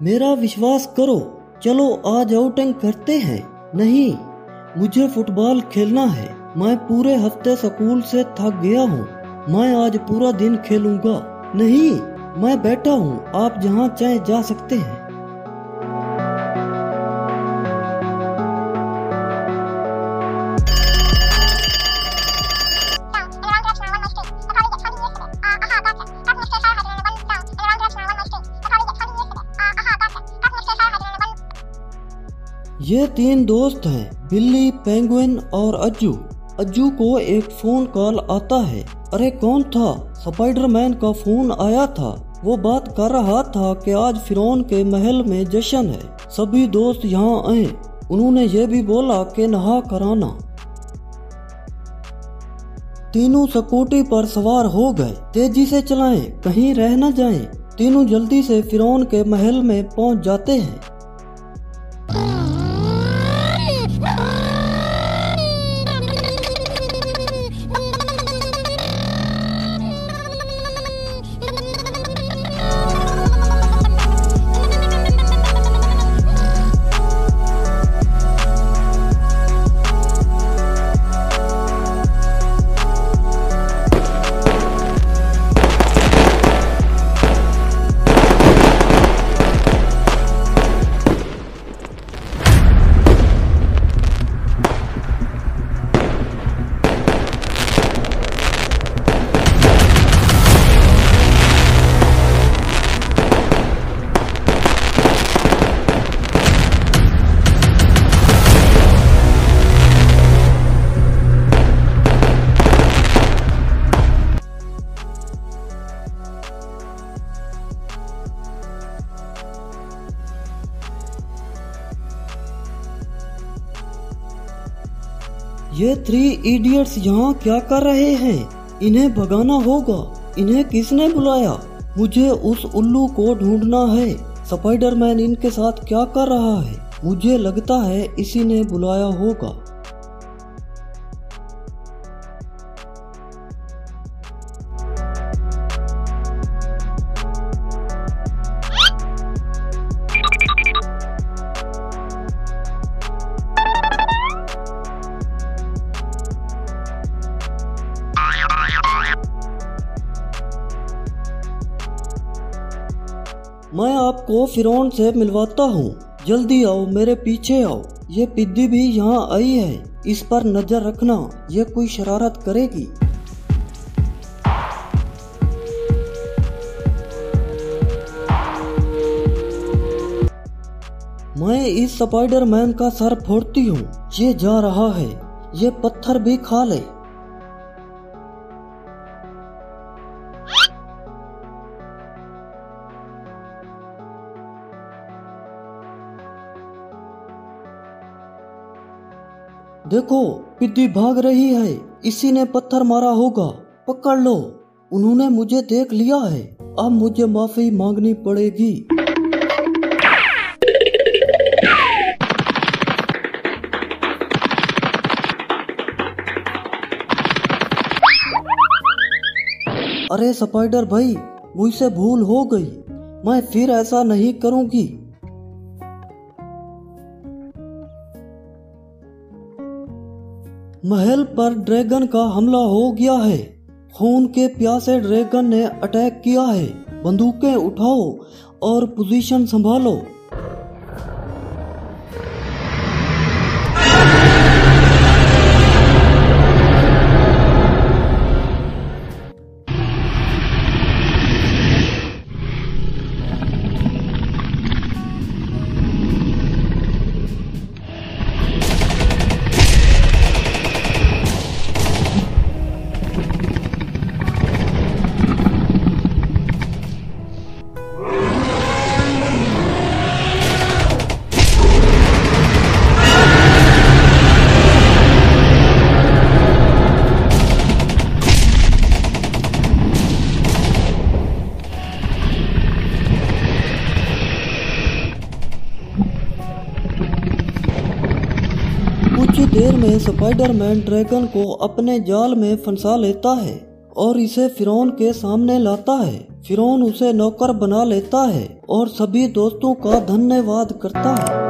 मेरा विश्वास करो, चलो आज आउटिंग करते हैं। नहीं, मुझे फुटबॉल खेलना है। मैं पूरे हफ्ते स्कूल से थक गया हूँ। मैं आज पूरा दिन खेलूंगा। नहीं, मैं बैठा हूँ, आप जहाँ चाहे जा सकते हैं। ये 3 दोस्त हैं, बिल्ली, पेंगुइन और अज्जू। अज्जू को एक फोन कॉल आता है। अरे कौन था? स्पाइडरमैन का फोन आया था। वो बात कर रहा था कि आज फिरौन के महल में जश्न है, सभी दोस्त यहाँ आए। उन्होंने ये भी बोला कि नहा कर आना। तीनों स्कूटी पर सवार हो गए। तेजी से चलाएं, कहीं रह न जाएं। तीनों जल्दी से फिरौन के महल में पहुंच जाते हैं। ये 3 इडियट्स यहाँ क्या कर रहे हैं? इन्हें भगाना होगा। इन्हें किसने बुलाया? मुझे उस उल्लू को ढूंढना है। स्पाइडरमैन इनके साथ क्या कर रहा है? मुझे लगता है इसी ने बुलाया होगा। मैं आपको फिरौन से मिलवाता हूँ। जल्दी आओ, मेरे पीछे आओ। ये पिद्दी भी यहाँ आई है, इस पर नजर रखना, ये कोई शरारत करेगी। मैं इस स्पाइडरमैन का सर फोड़ती हूँ। ये जा रहा है, ये पत्थर भी खा ले। देखो, पिद्दी भाग रही है। इसी ने पत्थर मारा होगा। पकड़ लो। उन्होंने मुझे देख लिया है। अब मुझे माफी मांगनी पड़ेगी। अरे स्पाइडर भाई, मुझसे भूल हो गई। मैं फिर ऐसा नहीं करूंगी। महल पर ड्रैगन का हमला हो गया है। खून के प्यासे ड्रैगन ने अटैक किया है। बंदूकें उठाओ और पोजीशन संभालो। देर में स्पाइडरमैन ड्रैगन को अपने जाल में फंसा लेता है और इसे फिरौन के सामने लाता है। फिरौन उसे नौकर बना लेता है और सभी दोस्तों का धन्यवाद करता है।